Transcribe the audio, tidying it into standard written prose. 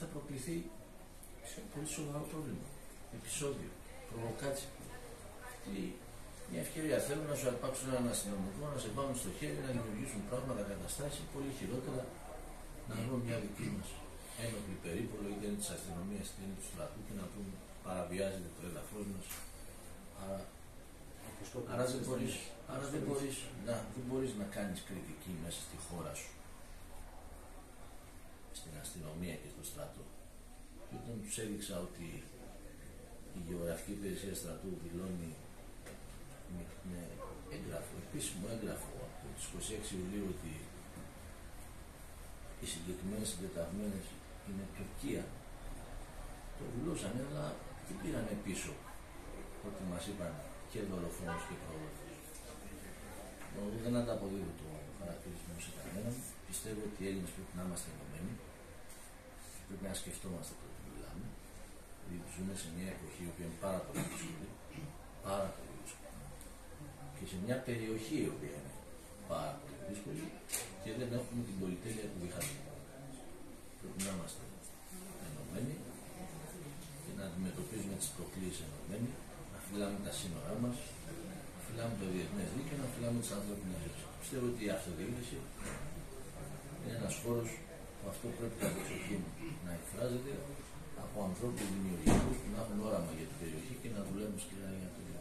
θα προκληθεί σε πολύ σοβαρό πρόβλημα. Επεισόδιο, προβοκάτσια. Μια ευκαιρία θέλουν να σου αρπάξουν έναν αστυνομικό, να σε βάλουν στο χέρι, να δημιουργήσουν πράγματα, καταστάσεις πολύ χειρότερα, να βρουν μια δική μας ένοπλη περίπολο, είτε είναι της αστυνομίας είτε είναι του στρατού, και να πούν παραβιάζεται το έδαφος μας. Άρα δεν μπορείς να κάνεις κριτική μέσα στη χώρα σου, στην αστυνομία και στο στρατό. Και όταν τους έδειξα ότι η Γεωγραφική Υπηρεσία Στρατού δηλώνει με έγγραφο, επίσημο έγγραφο από τις 26 Ιουλίου ότι οι συγκεκριμένες συντεταγμένες είναι Τουρκία, το δηλώσανε, αλλά δεν πήρανε πίσω ότι μας είπαν και δολοφόνος και πρόδοτος. Εγώ δεν ανταποδίδω το χαρακτηρισμό σε κανέναν. Πιστεύω ότι οι Έλληνες πρέπει να είμαστε ενωμένοι. Πρέπει να σκεφτόμαστε το ότι μιλάμε. Δηλαδή ζούμε σε μια εποχή που είναι πάρα πολύ δύσκολη. Πάρα πολύ δύσκολη. Και σε μια περιοχή η οποία είναι πάρα πολύ δύσκολη και δεν έχουμε την πολυτέλεια που είχαμε. Πρέπει να είμαστε ενωμένοι και να αντιμετωπίζουμε τις προκλήσεις ενωμένοι, να φυλάμε τα σύνορά μας, να φυλάμε το διεθνές δίκαιο και να φυλάμε τις ανθρώπινες ζωές. Πιστεύω ότι η αυτοδιοίκηση είναι ένας χώρος που αυτό πρέπει κατεξοχήν να εκφράζεται από ανθρώπους δημιουργικούς που να έχουν όραμα για την περιοχή και να δουλεύουν σκληρά για το